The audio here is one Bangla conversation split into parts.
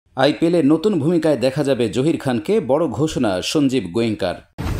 আইপিএলে নতুন ভূমিকায় দেখা যাবে জহির খানকে, বড় ঘোষণা সঞ্জীব গোয়েঙ্কার।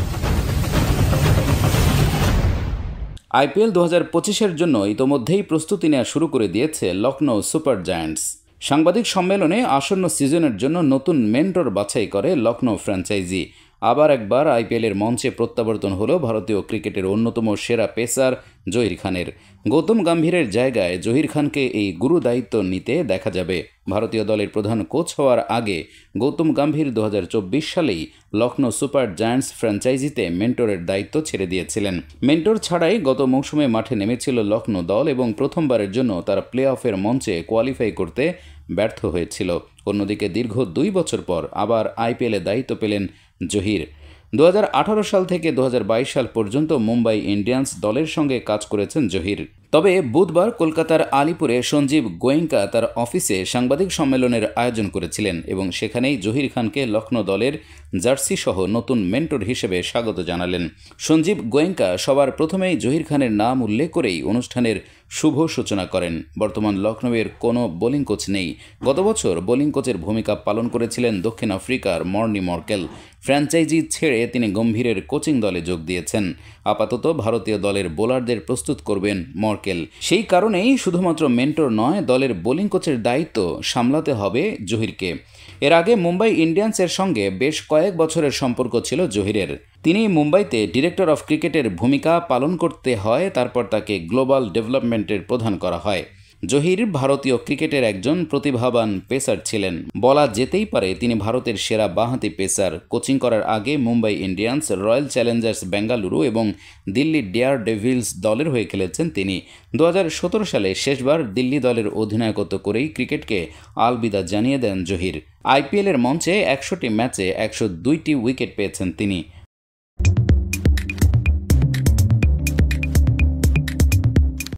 আইপিএল 2025-এর জন্য ইতোমধ্যেই প্রস্তুতি নেওয়া শুরু করে দিয়েছে লখনৌ সুপার জায়ান্টস। সাংবাদিক সম্মেলনে আসন্ন সিজনের জন্য নতুন মেন্টর বাছাই করে লখনৌ ফ্র্যাঞ্চাইজি। আবার একবার আইপিএলের মঞ্চে প্রত্যাবর্তন হলো ভারতীয় ক্রিকেটের অন্যতম সেরা পেসার জহির খানের। গৌতম গম্ভীরের জায়গায় জহির খানকে এই গুরু দায়িত্ব নিতে দেখা যাবে। ভারতীয় দলের প্রধান কোচ হওয়ার আগে গৌতম গম্ভীর 2024 সালেই লখনৌ সুপার জায়ান্টস ফ্র্যাঞ্চাইজিতে মেন্টরের দায়িত্ব ছেড়ে দিয়েছিলেন। মেন্টর ছাড়াই গত মৌসুমে মাঠে নেমেছিল লখনৌ দল এবং প্রথমবারের জন্য তারা প্লে অফের মঞ্চে কোয়ালিফাই করতে ব্যর্থ হয়েছিল। অন্যদিকে দীর্ঘ 2 বছর পর আবার আইপিএলে দায়িত্ব পেলেন জহির। 2018 সাল থেকে 2022 সাল পর্যন্ত মুম্বাই ইন্ডিয়ান্স দলের সঙ্গে কাজ করেছেন জহির। তবে বুধবার কলকাতার আলিপুরে সঞ্জীব গোয়েঙ্কা তার অফিসে সাংবাদিক সম্মেলনের আয়োজন করেছিলেন এবং সেখানেই জহির খানকে লখনৌ দলের জার্সি সহ নতুন মেন্টর হিসেবে স্বাগত জানালেন। সঞ্জীব গোয়েঙ্কা সবার প্রথমেই জহির খানের নাম উল্লেখ করেই অনুষ্ঠানের শুভ সূচনা করেন। বর্তমান লখনৌয়ের কোনো বোলিং কোচ নেই। গত বছর বোলিং কোচের ভূমিকা পালন করেছিলেন দক্ষিণ আফ্রিকার মর্নি মর্কেল। ফ্র্যাঞ্চাইজি ছেড়ে তিনি গম্ভীরের কোচিং দলে যোগ দিয়েছেন। আপাতত ভারতীয় দলের বোলারদের প্রস্তুত করবেন মর্কেল। সেই কারণেই শুধুমাত্র মেন্টর নয়, দলের বোলিং কোচের দায়িত্ব সামলাতে হবে জহিরকে। এর আগে মুম্বাই ইন্ডিয়ান্সের সঙ্গে বেশ কয়েক বছরের সম্পর্ক ছিল জহিরের। তিনি মুম্বাইতে ডিরেক্টর অফ ক্রিকেটের ভূমিকা পালন করতে হয়, তারপর তাকে গ্লোবাল ডেভেলপমেন্টের প্রধান করা হয়। জহির ভারতীয় ক্রিকেটের একজন প্রতিভাবান পেসার ছিলেন। বলা যেতেই পারে তিনি ভারতের সেরা বাঁহাতি পেসার। কোচিং করার আগে Mumbai Indians, Royal Challengers Bengaluru এবং দিল্লি ডেয়ার ডেভিলস দলের হয়ে খেলেছেন তিনি। 2017 সালে শেষবার দিল্লি দলের অধিনায়কত্ব করেই ক্রিকেটকে আলবিদা জানিয়ে দেন জহির। আইপিএলের মঞ্চে 100টি ম্যাচে 102টি উইকেট পেয়েছেন তিনি।